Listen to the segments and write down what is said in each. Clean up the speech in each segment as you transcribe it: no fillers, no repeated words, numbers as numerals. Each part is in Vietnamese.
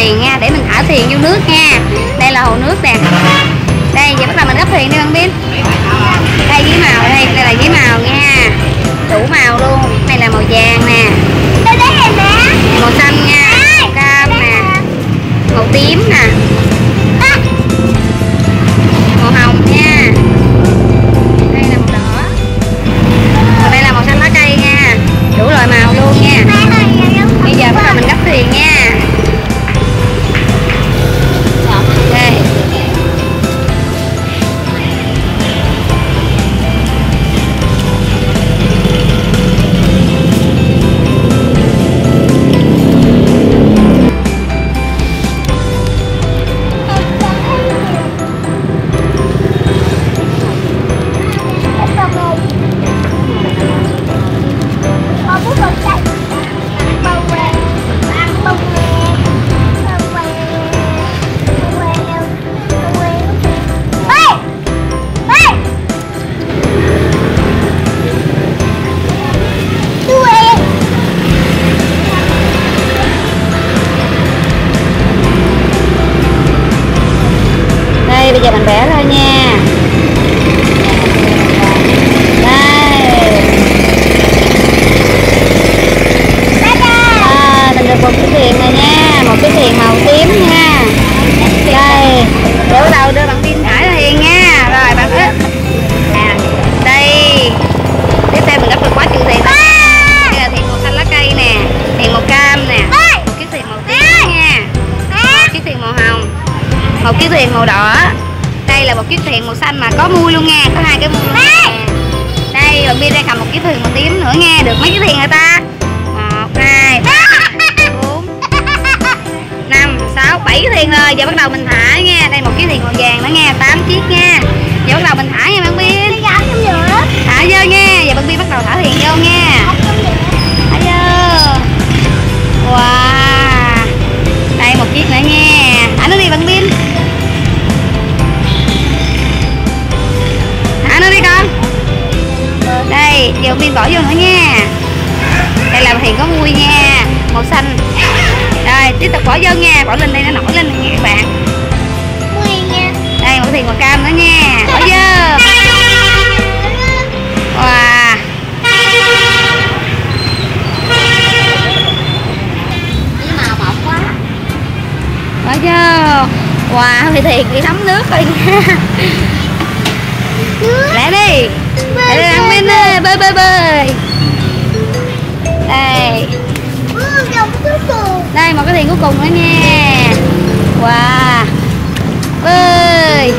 thuyền nha, để mình thả thuyền vô nước nha. Đây là hồ nước nè. Đây giờ bắt đầu mình gấp thuyền đi bạn Bin. Đây giấy màu đây, đây là giấy màu nha, đủ màu luôn. Này là màu vàng nè, màu xanh nha, màu cam nè, màu tím nè, màu hồng nha. Đây là màu đỏ, còn đây là màu xanh lá cây nha, đủ loại màu luôn nha. Bây giờ bắt đầu mình gấp thuyền nha. Đây. Bây giờ mình vẽ ra nha. Đây. Mình được một cái thuyền này nha, một cái thuyền màu tím nha. Đây, để bắt đầu đưa bạn Bin thả ra thuyền nha. Rồi bạn ơi. Đây. Tiếp theo mình gấp được quá chữ thuyền. Đây là thuyền màu xanh lá cây nè, thuyền màu cam nè, một chiếc thuyền màu tím nha, một chiếc thuyền màu hồng, một chiếc thuyền màu đỏ. Đây là một chiếc thuyền màu xanh mà có mui luôn nha, có 2 cái mui luôn nha. Đây bạn Bin đây cầm một chiếc thuyền màu tím nữa nha. Được mấy chiếc thuyền rồi ta? 1, 2, 3, 4, 5, 6, 7 cái thuyền rồi. Giờ bắt đầu mình thả nha. Đây một chiếc thuyền màu vàng nữa nha, 8 chiếc nha. Giờ bắt đầu mình thả nha bạn Bin. Thả vô nha. Giờ bạn Bin bắt đầu thả thuyền vô nha. Thả vô. Wow. Đây một chiếc nữa nha. Thả nó đi bạn Bin. Nó đi con. Đây giờ Bin bỏ vô nữa nha. Đây là thuyền có mui nha, màu xanh. Rồi tiếp tục bỏ vô nha, bỏ lên đây nó nổi lên nha các bạn. Đây một thuyền màu cam nữa nha, bỏ vô. Wow. Bỏ vô. Wow, thì thuyền bị thấm nước rồi nha. Lại đi. Lại đi bạn Bin ơi, bơi bơi bơi. Đây. Đây một cái thuyền cuối cùng nữa nha. Wow. Bơi.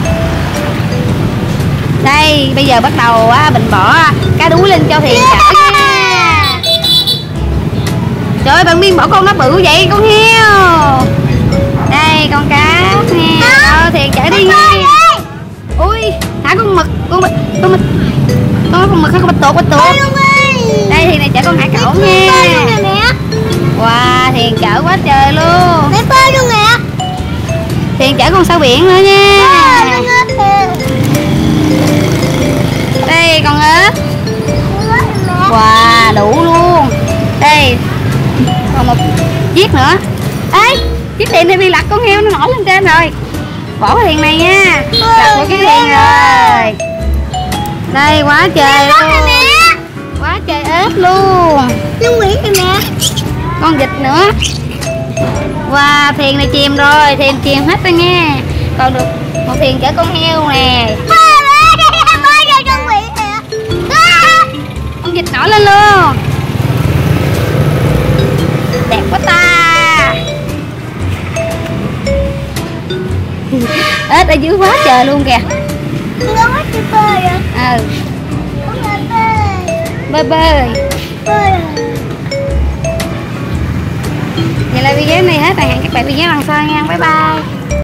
Đây bây giờ bắt đầu mình bỏ cá đuối lên cho thuyền chở nha. Trời ơi bạn Bin bỏ con nó bự vậy con heo. Đây con cá nha. Rồi thuyền chở đi nha. Ui thả con mực, con mực hay con bạch tuộc. Đây thuyền này chở con hải cẩu nha. Wow thuyền chở quá trời luôn. Thuyền chở con sao biển nữa nha. Đây con ếch. Wow đủ luôn. Đây còn một chiếc nữa. Ê chiếc thuyền này bị lật, con heo nó nổi lên trên rồi. Bỏ cái thuyền này nha. Lật một cái thuyền rồi. Đây quá trời luôn. Quá trời ếch luôn. Con vịt nữa. Wow thuyền này chìm rồi, thuyền chìm hết rồi nha. Còn được một thuyền chở con heo nè. Con vịt nổi lên luôn. Đẹp quá ta. Ếch ở dưới quá trời luôn kìa. Bơi bơi. Vậy là video này hết rồi, hẹn các bạn video lần sau nha. Bye bye.